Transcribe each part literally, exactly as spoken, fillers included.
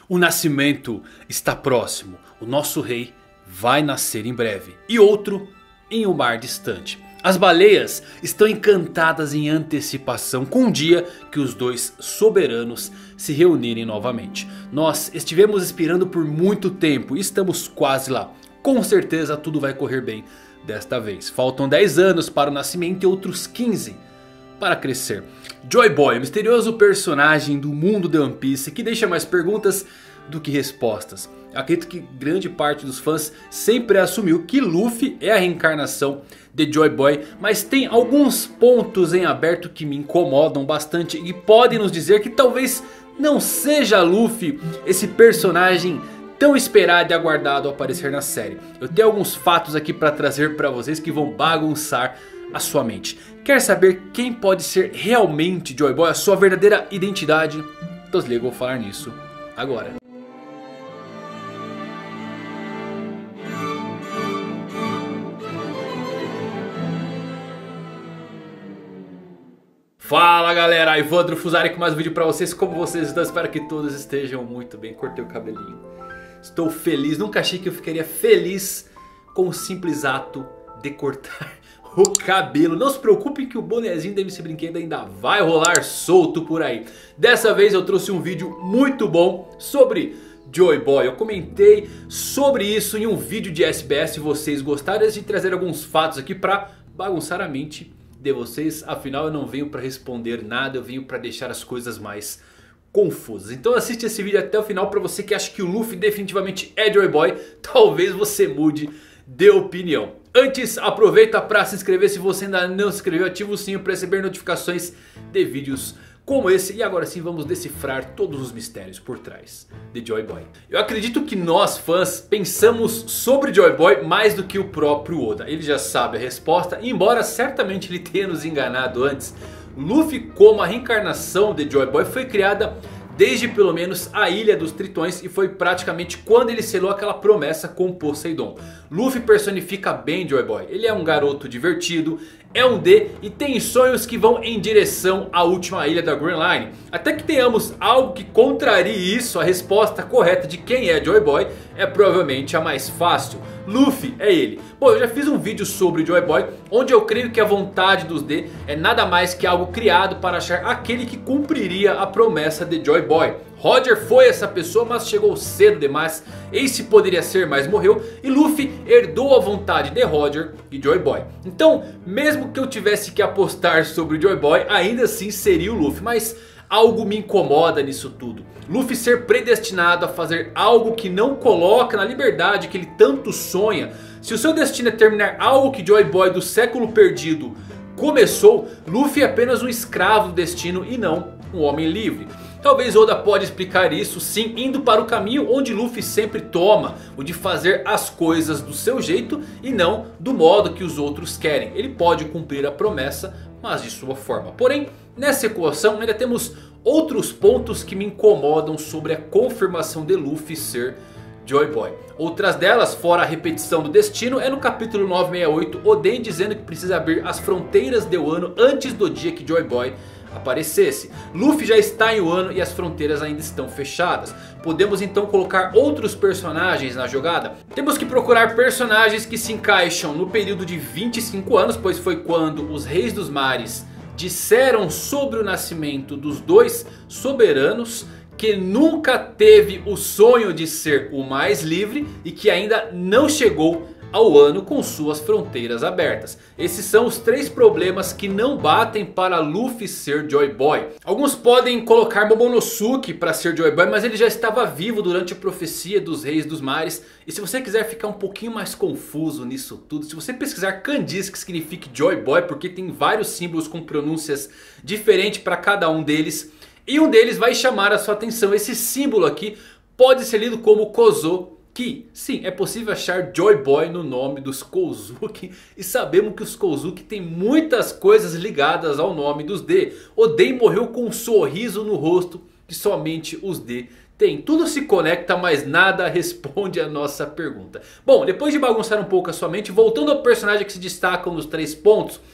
O nascimento está próximo. O nosso rei vai nascer em breve. E outro em um mar distante. As baleias estão encantadas em antecipação com o dia que os dois soberanos se reunirem novamente. Nós estivemos esperando por muito tempo e estamos quase lá. Com certeza tudo vai correr bem desta vez. Faltam dez anos para o nascimento e outros quinze para crescer. Joy Boy, o misterioso personagem do mundo de One Piece que deixa mais perguntas do que respostas. Acredito que grande parte dos fãs sempre assumiu que Luffy é a reencarnação de Joy Boy, mas tem alguns pontos em aberto que me incomodam bastante e podem nos dizer que talvez não seja Luffy esse personagem tão esperado e aguardado ao aparecer na série. Eu tenho alguns fatos aqui para trazer para vocês que vão bagunçar a sua mente. Quer saber quem pode ser realmente Joy Boy, a sua verdadeira identidade? Então se liga, eu vou falar nisso agora. Fala galera, Evandro Fusari com mais um vídeo pra vocês. Como vocês estão? Espero que todos estejam muito bem. Cortei o cabelinho. Estou feliz, nunca achei que eu ficaria feliz com o simples ato de cortar o cabelo. Não se preocupem que o bonezinho da M C Brinquedo ainda vai rolar solto por aí. Dessa vez eu trouxe um vídeo muito bom sobre Joy Boy. Eu comentei sobre isso em um vídeo de S B S. Se vocês gostaram de trazer alguns fatos aqui pra bagunçar a mente de vocês, afinal eu não venho para responder nada, eu venho para deixar as coisas mais confusas. Então assiste esse vídeo até o final para você que acha que o Luffy definitivamente é Joy Boy. Talvez você mude de opinião. Antes, aproveita para se inscrever se você ainda não se inscreveu, ativa o sininho para receber notificações de vídeos como esse. E agora sim vamos decifrar todos os mistérios por trás de Joy Boy. Eu acredito que nós fãs pensamos sobre Joy Boy mais do que o próprio Oda. Ele já sabe a resposta, embora certamente ele tenha nos enganado antes. Luffy como a reencarnação de Joy Boy foi criada desde pelo menos a Ilha dos Tritões e foi praticamente quando ele selou aquela promessa com Poseidon. Luffy personifica bem Joy Boy. Ele é um garoto divertido, é um D e tem sonhos que vão em direção à última ilha da Grand Line. Até que tenhamos algo que contrarie isso, a resposta correta de quem é Joy Boy é provavelmente a mais fácil. Luffy é ele. Bom, eu já fiz um vídeo sobre Joy Boy, onde eu creio que a vontade dos D é nada mais que algo criado para achar aquele que cumpriria a promessa de Joy Boy. Roger foi essa pessoa, mas chegou cedo demais. Ace poderia ser, mas morreu. E Luffy herdou a vontade de Roger e Joy Boy. Então, mesmo que eu tivesse que apostar sobre Joy Boy, ainda assim seria o Luffy. Mas algo me incomoda nisso tudo. Luffy ser predestinado a fazer algo que não coloca na liberdade que ele tanto sonha. Se o seu destino é terminar algo que Joy Boy do século perdido começou, Luffy é apenas um escravo do destino e não um homem livre. Talvez Oda pode explicar isso sim, indo para o caminho onde Luffy sempre toma, o de fazer as coisas do seu jeito e não do modo que os outros querem. Ele pode cumprir a promessa, mas de sua forma. Porém, nessa equação ainda temos outros pontos que me incomodam sobre a confirmação de Luffy ser Joy Boy. Outras delas, fora a repetição do destino, é no capítulo novecentos e sessenta e oito, Oden dizendo que precisa abrir as fronteiras de Wano antes do dia que Joy Boy aparecesse. Luffy já está em Wano e as fronteiras ainda estão fechadas. Podemos então colocar outros personagens na jogada? Temos que procurar personagens que se encaixam no período de vinte e cinco anos, pois foi quando os Reis dos Mares disseram sobre o nascimento dos dois soberanos, que nunca teve o sonho de ser o mais livre e que ainda não chegou ao ano com suas fronteiras abertas. Esses são os três problemas que não batem para Luffy ser Joy Boy. Alguns podem colocar Momonosuke para ser Joy Boy, mas ele já estava vivo durante a profecia dos Reis dos Mares. E se você quiser ficar um pouquinho mais confuso nisso tudo, se você pesquisar kanjis que signifique Joy Boy, porque tem vários símbolos com pronúncias diferentes para cada um deles, e um deles vai chamar a sua atenção. Esse símbolo aqui pode ser lido como Kozo. Que, sim, é possível achar Joy Boy no nome dos Kozuki. E sabemos que os Kozuki têm muitas coisas ligadas ao nome dos D. Oden morreu com um sorriso no rosto que somente os D têm. Tudo se conecta, mas nada responde a nossa pergunta. Bom, depois de bagunçar um pouco a sua mente, voltando ao personagem que se destacam nos três pontos,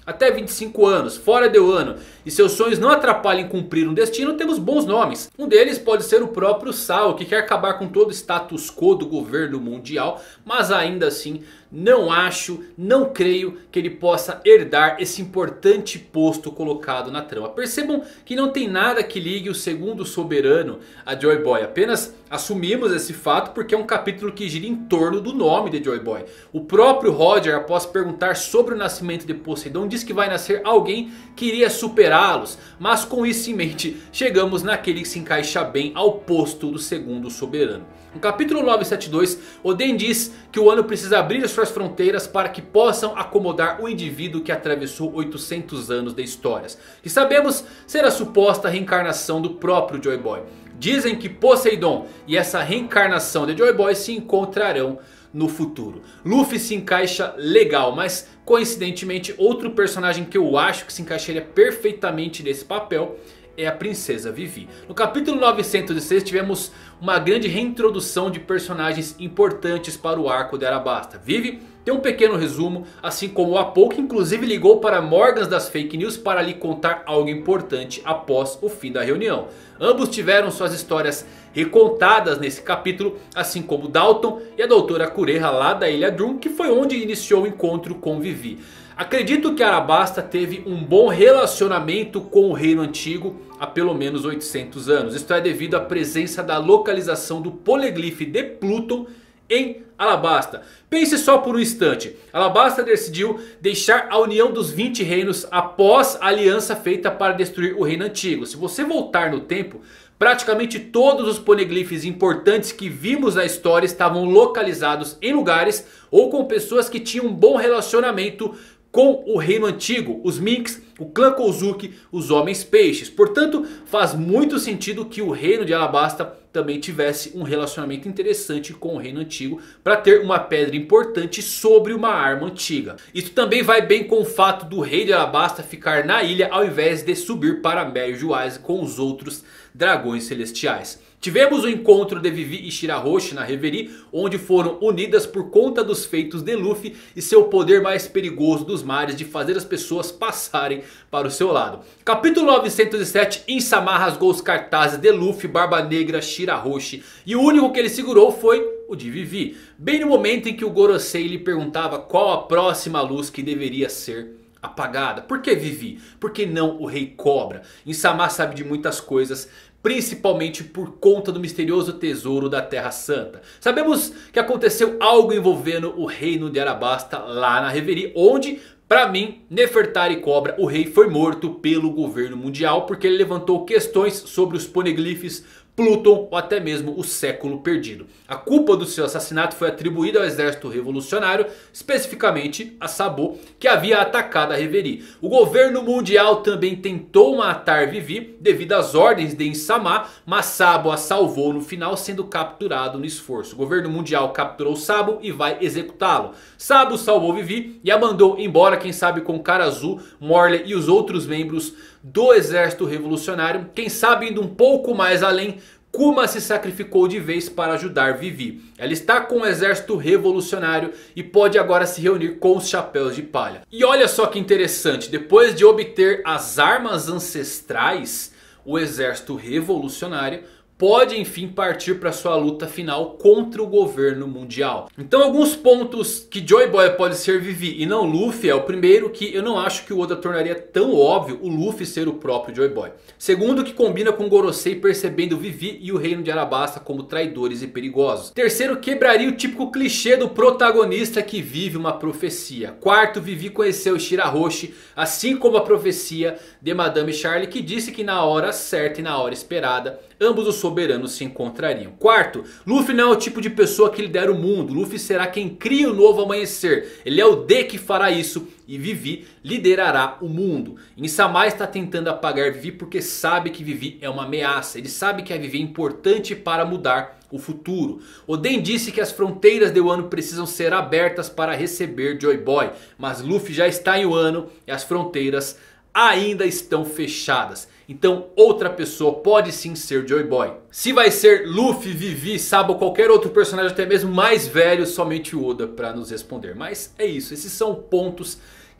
até vinte e cinco anos, fora de Wano, e seus sonhos não atrapalhem cumprir um destino, temos bons nomes. Um deles pode ser o próprio Sao, que quer acabar com todo o status quo do governo mundial, mas ainda assim não acho, não creio que ele possa herdar esse importante posto colocado na trama. Percebam que não tem nada que ligue o segundo soberano a Joy Boy. Apenas assumimos esse fato porque é um capítulo que gira em torno do nome de Joy Boy. O próprio Roger, após perguntar sobre o nascimento de Poseidon, diz que vai nascer alguém que iria superá-los. Mas com isso em mente, chegamos naquele que se encaixa bem ao posto do segundo soberano. No capítulo novecentos e setenta e dois, Oden diz que o Wano precisa abrir suas fronteiras para que possam acomodar o indivíduo que atravessou oitocentos anos de histórias, que sabemos ser a suposta reencarnação do próprio Joy Boy. Dizem que Poseidon e essa reencarnação de Joy Boy se encontrarão no futuro. Luffy se encaixa legal, mas coincidentemente outro personagem que eu acho que se encaixaria perfeitamente nesse papel é a Princesa Vivi. No capítulo novecentos e seis tivemos uma grande reintrodução de personagens importantes para o arco de Arabasta. Vivi tem um pequeno resumo, assim como o Apo, que inclusive ligou para Morgans das Fake News para lhe contar algo importante após o fim da reunião. Ambos tiveram suas histórias recontadas nesse capítulo, assim como Dalton e a doutora Kureha lá da Ilha Drum, que foi onde iniciou o encontro com Vivi. Acredito que Arabasta teve um bom relacionamento com o reino antigo há pelo menos oitocentos anos. Isto é devido à presença da localização do Poneglyph de Pluton em Alabasta. Pense só por um instante. Alabasta decidiu deixar a união dos vinte reinos após a aliança feita para destruir o reino antigo. Se você voltar no tempo, praticamente todos os poneglyphs importantes que vimos na história estavam localizados em lugares ou com pessoas que tinham um bom relacionamento com o reino antigo, os Minks, o clã Kozuki, os homens peixes. Portanto, faz muito sentido que o reino de Alabasta também tivesse um relacionamento interessante com o reino antigo, para ter uma pedra importante sobre uma arma antiga. Isso também vai bem com o fato do rei de Alabasta ficar na ilha ao invés de subir para Meruoise com os outros dragões celestiais. Tivemos o encontro de Vivi e Shirahoshi na Reverie, onde foram unidas por conta dos feitos de Luffy e seu poder mais perigoso dos mares de fazer as pessoas passarem para o seu lado. Capítulo novecentos e sete, Insama rasgou os cartazes de Luffy, Barba Negra, Shirahoshi e o único que ele segurou foi o de Vivi. Bem no momento em que o Gorosei lhe perguntava qual a próxima luz que deveria ser apagada. Por que Vivi? Por que não o Rei Cobra? Insama sabe de muitas coisas, principalmente por conta do misterioso tesouro da Terra Santa. Sabemos que aconteceu algo envolvendo o reino de Arabasta lá na Reverie, onde, para mim, Nefertari Cobra, o rei, foi morto pelo governo mundial porque ele levantou questões sobre os poneglyphs, Pluton ou até mesmo o século perdido. A culpa do seu assassinato foi atribuída ao exército revolucionário, especificamente a Sabo, que havia atacado a Reverie. O governo mundial também tentou matar Vivi devido às ordens de Insama, mas Sabo a salvou no final, sendo capturado no esforço. O governo mundial capturou Sabo e vai executá-lo. Sabo salvou Vivi e a mandou embora, quem sabe com Karazu, Morley e os outros membros do exército revolucionário. Quem sabe indo um pouco mais além, Kuma se sacrificou de vez para ajudar Vivi. Ela está com o exército revolucionário e pode agora se reunir com os chapéus de palha. E olha só que interessante, depois de obter as armas ancestrais, o exército revolucionário pode enfim partir para sua luta final contra o governo mundial. Então alguns pontos que Joy Boy pode ser Vivi e não Luffy é o primeiro, que eu não acho que o Oda tornaria tão óbvio o Luffy ser o próprio Joy Boy. Segundo, que combina com Gorosei percebendo Vivi e o reino de Arabasta como traidores e perigosos. Terceiro, quebraria o típico clichê do protagonista que vive uma profecia. Quarto, Vivi conheceu Shirahoshi, assim como a profecia de Madame Charlie, que disse que na hora certa e na hora esperada ambos os soberanos se encontrariam. Quarto, Luffy não é o tipo de pessoa que lidera o mundo. Luffy será quem cria o novo amanhecer. Ele é o D que fará isso e Vivi liderará o mundo. Insama está tentando apagar Vivi porque sabe que Vivi é uma ameaça. Ele sabe que a Vivi é importante para mudar o futuro. Oden disse que as fronteiras de Wano precisam ser abertas para receber Joy Boy. Mas Luffy já está em Wano e as fronteiras ainda estão fechadas. Então outra pessoa pode sim ser Joy Boy. Se vai ser Luffy, Vivi, Sabo ou qualquer outro personagem até mesmo mais velho, somente o Oda para nos responder. Mas é isso, esses são pontos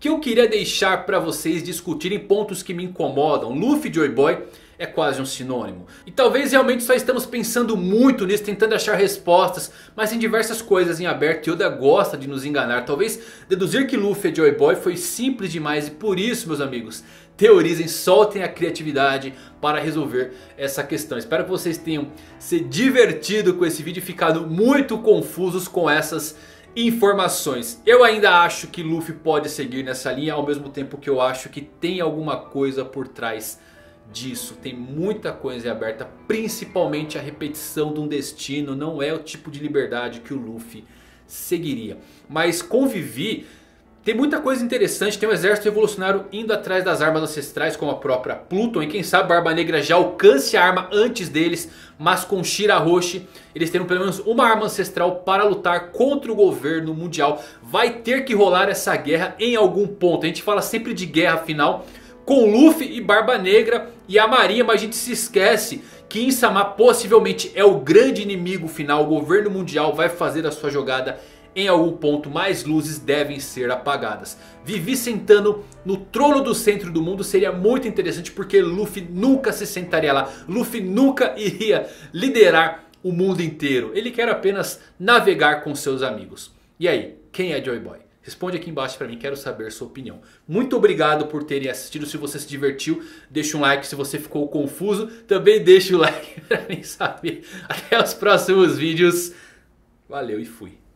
que eu queria deixar para vocês discutirem pontos que me incomodam. Luffy e Joy Boy é quase um sinônimo. E talvez realmente só estamos pensando muito nisso, tentando achar respostas. Mas tem diversas coisas em aberto e Oda gosta de nos enganar. Talvez deduzir que Luffy é Joy Boy foi simples demais. E por isso, meus amigos, teorizem, soltem a criatividade para resolver essa questão. Espero que vocês tenham se divertido com esse vídeo e ficado muito confusos com essas informações. Eu ainda acho que Luffy pode seguir nessa linha, ao mesmo tempo que eu acho que tem alguma coisa por trás disso. Tem muita coisa em aberta, principalmente a repetição de um destino. Não é o tipo de liberdade que o Luffy seguiria. Mas com Vivi tem muita coisa interessante. Tem um exército revolucionário indo atrás das armas ancestrais, como a própria Pluton. E quem sabe Barba Negra já alcance a arma antes deles. Mas com Shirahoshi eles terão pelo menos uma arma ancestral para lutar contra o governo mundial. Vai ter que rolar essa guerra em algum ponto. A gente fala sempre de guerra final com Luffy e Barba Negra e a Marinha, mas a gente se esquece que Insama possivelmente é o grande inimigo final. O governo mundial vai fazer a sua jogada em algum ponto, mais luzes devem ser apagadas. Vivi sentando no trono do centro do mundo seria muito interessante, porque Luffy nunca se sentaria lá. Luffy nunca iria liderar o mundo inteiro. Ele quer apenas navegar com seus amigos. E aí, quem é Joy Boy? Responde aqui embaixo pra mim, quero saber sua opinião. Muito obrigado por terem assistido. Se você se divertiu, deixa um like. Se você ficou confuso, também deixa o like pra mim saber. Até os próximos vídeos. Valeu e fui.